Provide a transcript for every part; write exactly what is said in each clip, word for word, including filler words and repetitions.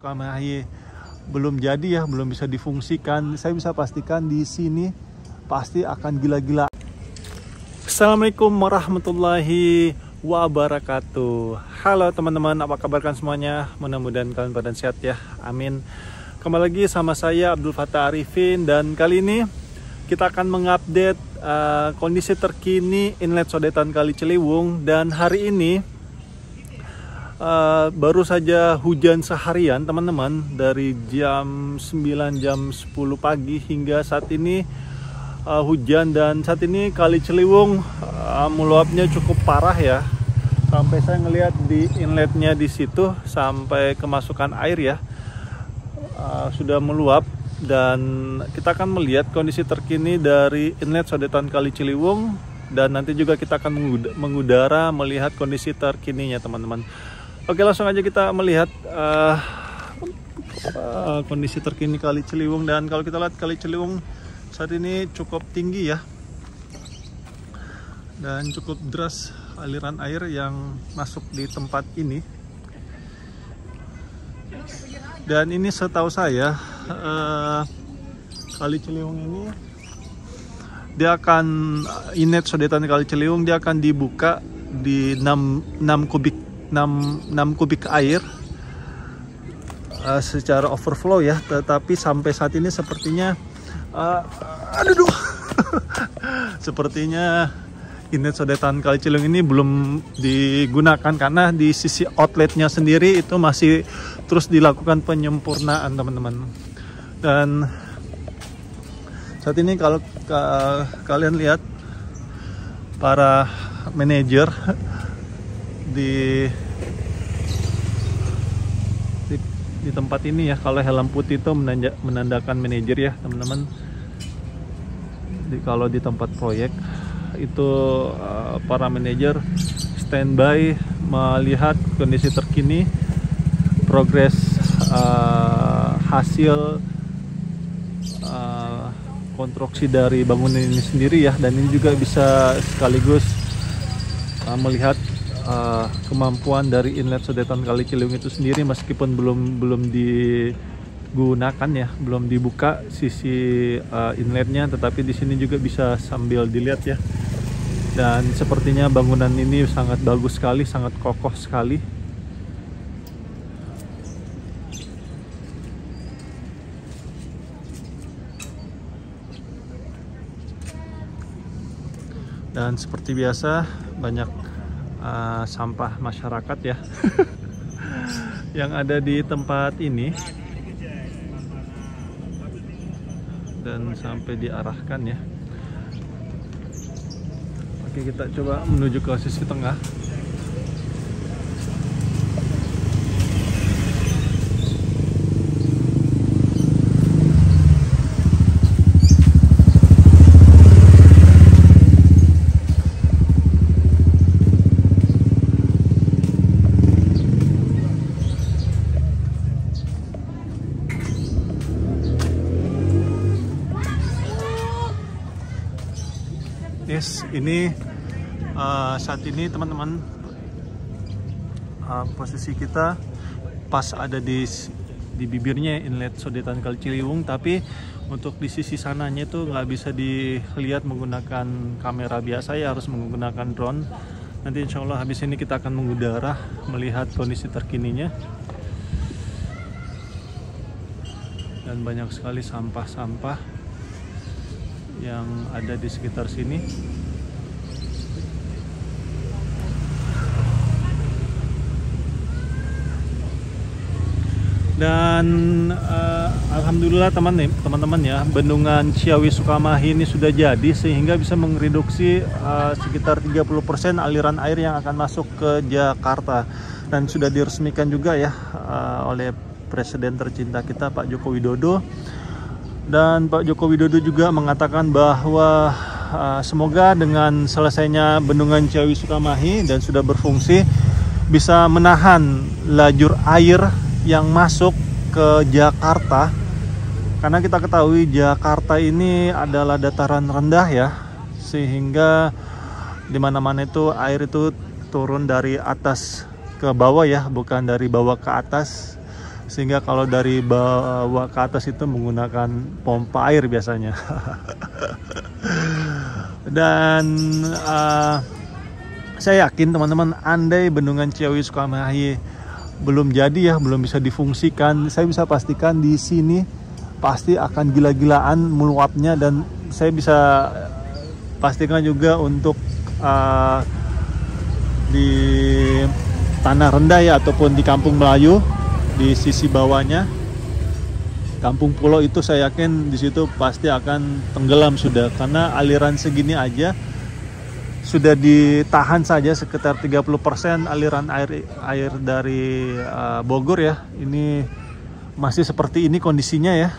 Sukamahi belum jadi ya, belum bisa difungsikan. Saya bisa pastikan di sini pasti akan gila-gila. Assalamualaikum warahmatullahi wabarakatuh. Halo teman-teman, apa kabar kan semuanya? Mudah-mudahan kalian pada sehat ya, amin. Kembali lagi sama saya Abdul Fattah Arifin, dan kali ini kita akan mengupdate uh, kondisi terkini inlet Sodetan Kali Ciliwung. Dan hari ini Uh, baru saja hujan seharian teman-teman, dari jam sembilan jam sepuluh pagi hingga saat ini uh, hujan, dan saat ini Kali Ciliwung uh, meluapnya cukup parah ya. Sampai saya ngelihat di inletnya di situ sampai kemasukan air ya, uh, sudah meluap. Dan kita akan melihat kondisi terkini dari inlet Sodetan Kali Ciliwung, dan nanti juga kita akan mengudara melihat kondisi terkininya teman-teman. Oke, langsung aja kita melihat uh, uh, kondisi terkini Kali Ciliwung. Dan kalau kita lihat Kali Ciliwung saat ini cukup tinggi ya, dan cukup deras aliran air yang masuk di tempat ini. Dan ini setahu saya uh, Kali Ciliwung ini dia akan inlet Sodetan Kali Ciliwung dia akan dibuka di enam kubik enam kubik air uh, secara overflow ya, tetapi sampai saat ini sepertinya uh, aduh sepertinya inlet Sodetan Kali Ciliwung ini belum digunakan, karena di sisi outletnya sendiri itu masih terus dilakukan penyempurnaan teman-teman. Dan saat ini kalau uh, kalian lihat para manajer Di, di di tempat ini ya, kalau helm putih itu menanda, menandakan manajer ya teman-teman. Kalau di tempat proyek itu uh, para manajer standby melihat kondisi terkini, progres uh, hasil uh, konstruksi dari bangunan ini sendiri ya. Dan ini juga bisa sekaligus uh, melihat Uh, kemampuan dari inlet Sodetan Kali Ciliwung itu sendiri, meskipun belum belum digunakan ya, belum dibuka sisi uh, inletnya, tetapi di sini juga bisa sambil dilihat ya. Dan sepertinya bangunan ini sangat bagus sekali, sangat kokoh sekali. Dan seperti biasa banyak Uh, sampah masyarakat ya yang ada di tempat ini, dan sampai diarahkan ya. Oke, kita coba menuju ke sisi tengah. Yes, ini uh, saat ini teman-teman uh, posisi kita pas ada di di bibirnya inlet Sodetan Kali Ciliwung, tapi untuk di sisi sananya itu nggak bisa dilihat menggunakan kamera biasa ya, harus menggunakan drone. Nanti insya Allah habis ini kita akan mengudara melihat kondisi terkininya. Dan banyak sekali sampah-sampah yang ada di sekitar sini. Dan uh, alhamdulillah teman-teman ya, bendungan Ciawi Sukamahi ini sudah jadi, sehingga bisa mereduksi uh, sekitar tiga puluh persen aliran air yang akan masuk ke Jakarta. Dan sudah diresmikan juga ya uh, oleh Presiden tercinta kita Pak Joko Widodo. Dan Pak Joko Widodo juga mengatakan bahwa uh, semoga dengan selesainya bendungan Ciawi Sukamahi dan sudah berfungsi, bisa menahan lajur air yang masuk ke Jakarta. Karena kita ketahui Jakarta ini adalah dataran rendah ya, sehingga di mana-mana itu air itu turun dari atas ke bawah ya, bukan dari bawah ke atas. sehingga kalau dari bawah ke atas itu menggunakan pompa air biasanya. Dan uh, saya yakin teman-teman, andai bendungan Ciawi Sukamahi belum jadi ya, belum bisa difungsikan, saya bisa pastikan di sini pasti akan gila-gilaan meluapnya. Dan saya bisa pastikan juga untuk uh, di tanah rendah ya, ataupun di Kampung Melayu di sisi bawahnya, Kampung Pulau itu saya yakin di situ pasti akan tenggelam sudah, karena aliran segini aja sudah ditahan saja sekitar tiga puluh persen aliran air air dari uh, Bogor ya. Ini masih seperti ini kondisinya ya.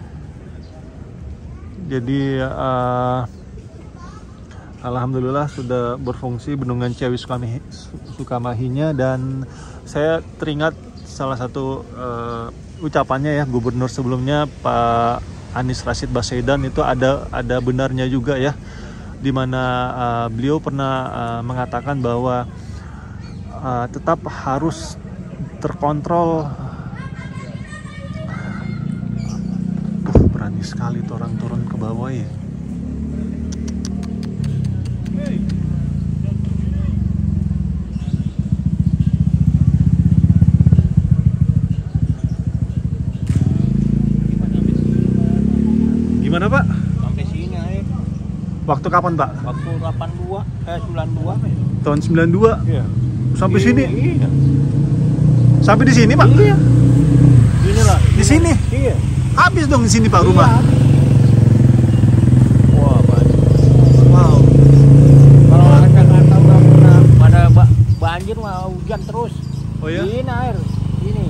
Jadi uh, alhamdulillah sudah berfungsi bendungan Ciawi Sukamahi, Sukamahinya. Dan saya teringat salah satu uh, ucapannya ya gubernur sebelumnya Pak Anies Rashid Baswedan, itu ada ada benarnya juga ya, di mana uh, beliau pernah uh, mengatakan bahwa uh, tetap harus terkontrol. Uh, berani sekali tuh orang turun ke bawah ya. Gimana Pak? Sampai sini air. Waktu kapan Pak? Waktu delapan puluh dua, eh sembilan puluh dua. Tahun sembilan puluh dua? Iya. Sampai Iya, sini? Iya. Sampai di sini Pak? Iya. Inilah. Di sini? Iya. Habis dong di sini Pak rumah? Iya. Wah, banjir. Wow. Kalau orang Jakarta udah pernah pada ba banjir mah hujan terus. Oh ya? Ini air. Ini.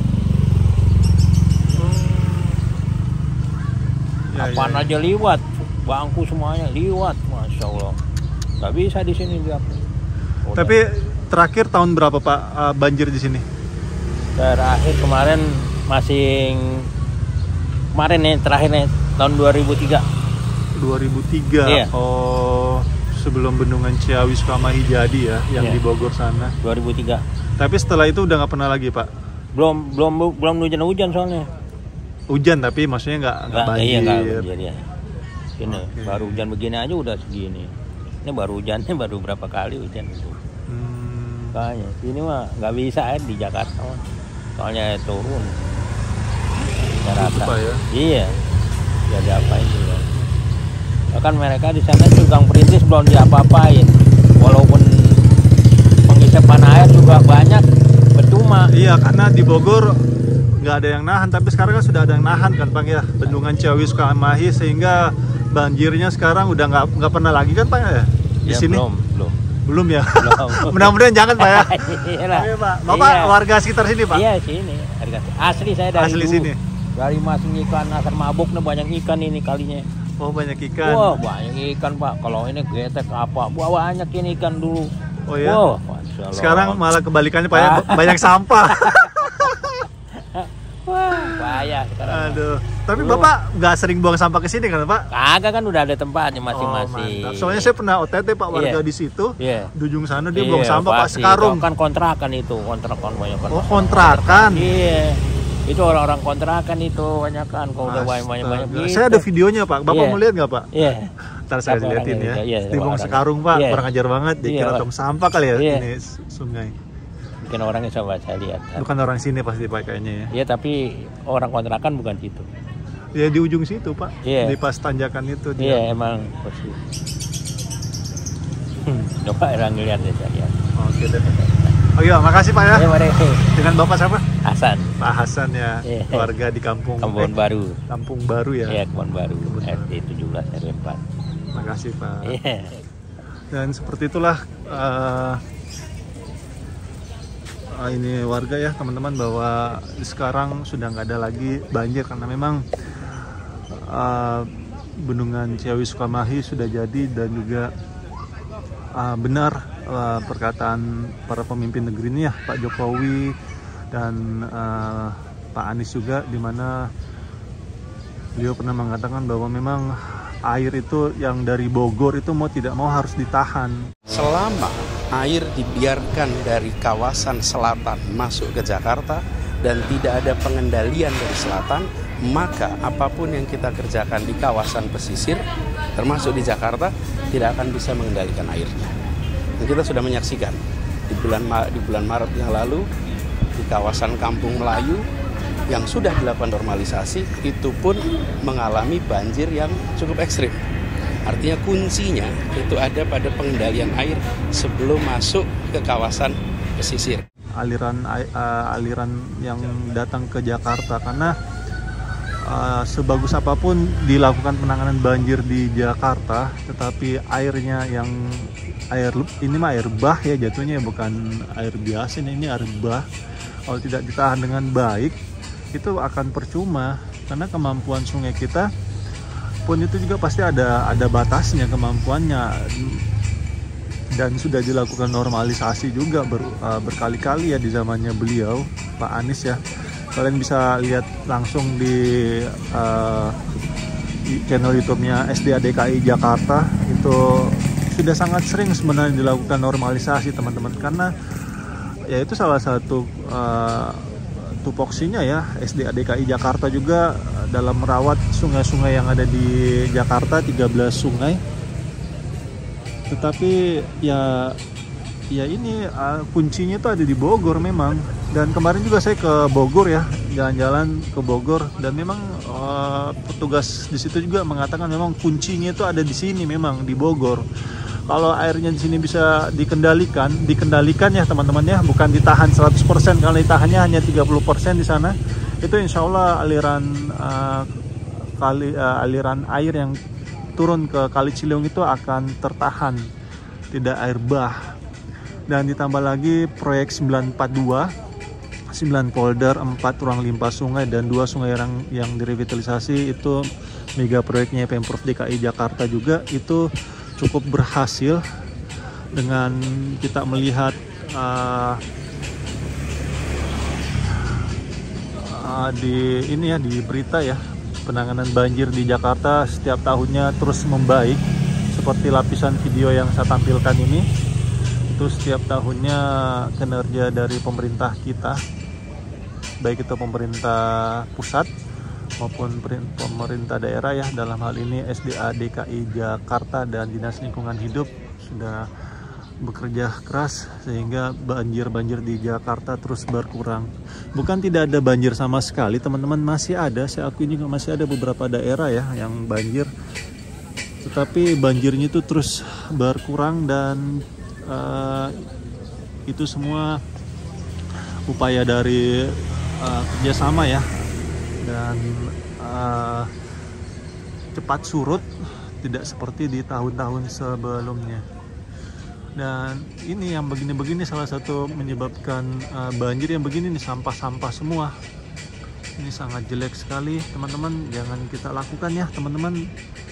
Ya, Apaan ya, ya. aja liwat. Bangku semuanya liwat, masya Allah. Gak bisa di sini lihat. Udah. Tapi terakhir tahun berapa Pak uh, banjir di sini? Terakhir kemarin masih kemarin nih terakhir nih tahun dua ribu tiga. dua ribu tiga. Iya. Oh, sebelum bendungan Ciawi Sukamahi jadi ya, yang Iya. di Bogor sana. dua ribu tiga. Tapi setelah itu udah nggak pernah lagi Pak? Belum belum belum hujan-hujan soalnya. Hujan tapi maksudnya nggak nggak banjir. Iya nggak banjir ya. Ini Oke. baru hujan begini aja udah segini. Ini baru hujannya baru berapa kali hujan itu. Hmm. Makanya sini mah nggak bisa air di Jakarta mah. Soalnya turun. Gitu, Rata. Pak ya? Iya. Jadi apain juga. Bahkan mereka di sana tukang perintis belum diapa-apain. Walaupun pengisipan air juga banyak, percuma. Iya, karena di Bogor nggak ada yang nahan, tapi sekarang kan sudah ada yang nahan kan Pak ya, bendungan Ciawi Sukamahi, sehingga banjirnya sekarang udah nggak nggak pernah lagi kan Pak ya di Ya, sini? belum, belum. Belum ya? Belum. Mudah-mudahan jangan Pak ya. Iyalah. Iya, Pak. Bapak Iya. warga sekitar sini Pak? Iya sini, harga asli saya dari Asli dulu. sini? Dari masing ikan asar mabuk nih banyak ikan ini kalinya. Oh, banyak ikan. Wah banyak ikan Pak. Kalau ini getek apa? Wah banyak ini ikan dulu. Oh ya? Wah, Masya Allah. Sekarang malah kebalikannya Pak ya, banyak sampah. Wah bahaya sekarang. Aduh. Tapi Tuh. Bapak nggak sering buang sampah ke sini kan Pak? Kagak kan udah ada tempatnya Oh, masing-masing. mantap. Soalnya saya pernah O T T Pak, warga Iya. di situ. Iya. Di ujung sana dia Iya, buang sampah Pak pasti. sekarung. Itu kan kontrakan itu, kontrakan banyak kan. Oh, kontrakan. Iya. Itu orang-orang kontrakan itu banyak kan. Kalau udah banyak-banyak Astaga. gitu. Saya ada videonya Pak. Bapak Iya. mau lihat nggak Pak? Iya. Ntar saya Siapa liatin orangnya? ya. Iya, Di buang orang. sekarung Pak, Iya. kurang ajar banget. Dikira Iya. tong sampah kali ya Iya. ini sungai. Mungkin orangnya coba saya lihat. Bukan orang sini pasti Pak kayaknya ya. Iya tapi orang kontrakan bukan situ. Ya di ujung situ Pak. Iya. Di pas tanjakan itu dia. Iya emang pasti. Hmm, coba orang ngeliat deh saya lihat. Oke deh. Oh iya, makasih Pak ya. Iya mari. Dengan Bapak siapa? Hasan. Pak Hasan ya. Iya. Warga di kampung Kampung eh, Baru. Kampung Baru ya. Iya Kampung Baru. Kampung R Baru. T tujuh belas R W empat. Makasih Pak. Iya. Dan seperti itulah uh, uh, ini warga ya teman-teman, bahwa sekarang sudah nggak ada lagi banjir karena memang uh, bendungan Ciawi Sukamahi sudah jadi. Dan juga uh, benar uh, perkataan para pemimpin negeri ini ya, Pak Jokowi dan uh, Pak Anies juga, di mana beliau pernah mengatakan bahwa memang air itu yang dari Bogor itu mau tidak mau harus ditahan. Selama air dibiarkan dari kawasan selatan masuk ke Jakarta, dan tidak ada pengendalian dari selatan, maka apapun yang kita kerjakan di kawasan pesisir, termasuk di Jakarta, tidak akan bisa mengendalikan airnya. Dan kita sudah menyaksikan di bulan di bulan Maret yang lalu di kawasan Kampung Melayu yang sudah dilakukan normalisasi itu pun mengalami banjir yang cukup ekstrim. Artinya kuncinya itu ada pada pengendalian air sebelum masuk ke kawasan pesisir. Aliran uh, aliran yang datang ke Jakarta, karena uh, sebagus apapun dilakukan penanganan banjir di Jakarta, tetapi airnya yang air ini mah air bah ya jatuhnya, bukan air biasa, ini air bah. Kalau tidak ditahan dengan baik itu akan percuma, karena kemampuan sungai kita pun itu juga pasti ada ada batasnya kemampuannya, dan sudah dilakukan normalisasi juga ber, uh, berkali-kali ya di zamannya beliau Pak Anies ya. Kalian bisa lihat langsung di, uh, di channel YouTube-nya S D A D K I Jakarta, itu sudah sangat sering sebenarnya dilakukan normalisasi teman-teman, karena ya itu salah satu uh, tupoksinya ya. S D A D K I Jakarta juga dalam merawat sungai-sungai yang ada di Jakarta, tiga belas sungai. Tetapi ya ya ini uh, kuncinya tuh ada di Bogor memang. Dan kemarin juga saya ke Bogor ya, jalan-jalan ke Bogor, dan memang uh, petugas di situ juga mengatakan memang kuncinya itu ada di sini, memang di Bogor. Kalau airnya di sini bisa dikendalikan, dikendalikan ya teman-teman ya, bukan ditahan seratus persen, kalau ditahannya hanya tiga puluh persen di sana, itu insya Allah aliran uh, kali uh, aliran air yang turun ke Kali Ciliwung itu akan tertahan, tidak air bah. Dan ditambah lagi proyek sembilan empat dua, sembilan polder, empat ruang limpah sungai, dan dua sungai yang, yang direvitalisasi, itu mega proyeknya Pemprov D K I Jakarta juga, itu cukup berhasil. Dengan kita melihat uh, uh, di ini ya, di berita ya, penanganan banjir di Jakarta setiap tahunnya terus membaik. Seperti lapisan video yang saya tampilkan ini, itu setiap tahunnya kinerja dari pemerintah kita, baik itu pemerintah pusat maupun pemerintah daerah ya, dalam hal ini S D A D K I Jakarta dan Dinas Lingkungan Hidup sudah bekerja keras sehingga banjir-banjir di Jakarta terus berkurang. Bukan tidak ada banjir sama sekali teman-teman, masih ada, saya akui juga masih ada beberapa daerah ya yang banjir, tetapi banjirnya itu terus berkurang, dan uh, itu semua upaya dari uh, kerjasama ya, dan uh, cepat surut, tidak seperti di tahun-tahun sebelumnya. Dan ini yang begini-begini salah satu menyebabkan uh, banjir yang begini nih, sampah-sampah semua. Ini sangat jelek sekali teman-teman, jangan kita lakukan ya teman-teman.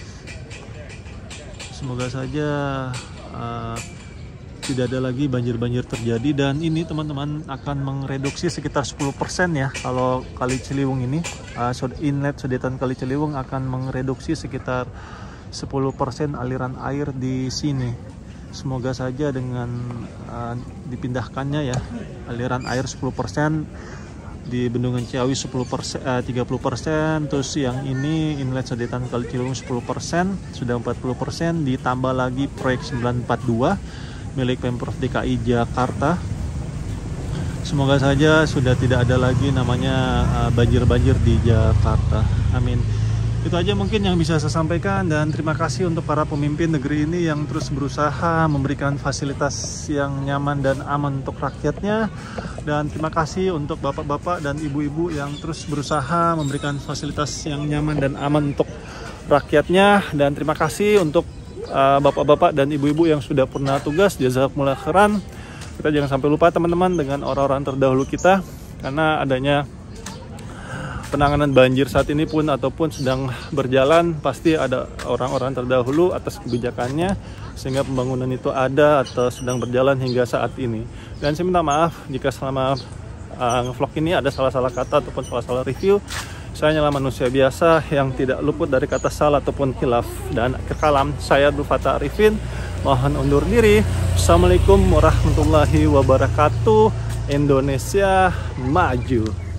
Semoga saja uh, tidak ada lagi banjir-banjir terjadi, dan ini teman-teman akan mereduksi sekitar sepuluh persen ya. Kalau Kali Ciliwung ini, uh, inlet sodetan Kali Ciliwung akan mereduksi sekitar sepuluh persen aliran air di sini. Semoga saja dengan uh, dipindahkannya ya aliran air sepuluh persen di Bendungan Ciawi sepuluh persen, uh, tiga puluh persen, terus yang ini inlet sodetan Kali Ciliwung sepuluh persen, sudah empat puluh persen, ditambah lagi proyek sembilan empat dua milik Pemprov D K I Jakarta. Semoga saja sudah tidak ada lagi namanya banjir-banjir uh, di Jakarta. Amin. Itu aja mungkin yang bisa saya sampaikan, dan terima kasih untuk para pemimpin negeri ini yang terus berusaha memberikan fasilitas yang nyaman dan aman untuk rakyatnya. Dan terima kasih untuk bapak-bapak dan ibu-ibu yang terus berusaha memberikan fasilitas yang nyaman dan aman untuk rakyatnya. Dan terima kasih untuk bapak-bapak uh, dan ibu-ibu yang sudah pernah tugas, jazakumullah khairan. Kita jangan sampai lupa teman-teman dengan orang-orang terdahulu kita, karena adanya penanganan banjir saat ini pun ataupun sedang berjalan, pasti ada orang-orang terdahulu atas kebijakannya sehingga pembangunan itu ada atau sedang berjalan hingga saat ini. Dan saya minta maaf jika selama uh, nge-vlog ini ada salah-salah kata ataupun salah-salah review. Saya hanyalah manusia biasa yang tidak luput dari kata salah ataupun khilaf. Dan akhir kalam, saya Abdul Fattah Arifin mohon undur diri. Assalamualaikum warahmatullahi wabarakatuh. Indonesia maju.